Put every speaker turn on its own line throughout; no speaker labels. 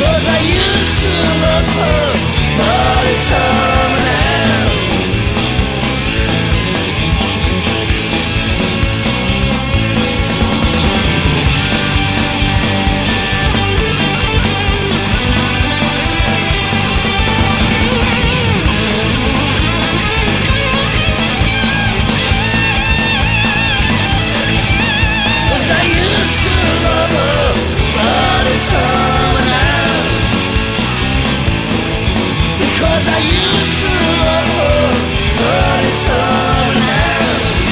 'cause I used to love her, but it's over now. 'Cause I used to love her, but it's over now. Because I used to love her, but it's over now.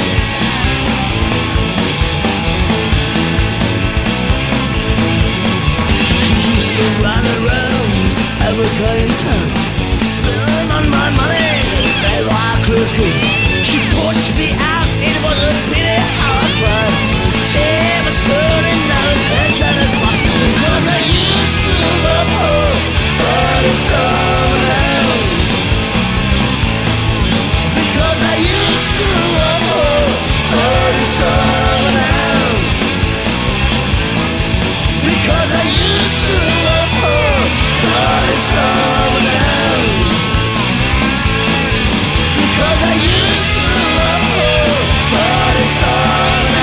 She used to run around every guy in town, spending on my money, they like whiskey. She pushed me out, it was a pity how I cried. She was turning out 10 o'clock. Because I used to love her, but it's over now. Because I used to love her, but it's over now. Because I used to love her, but it's over now. Because I used to love her, but it's over now.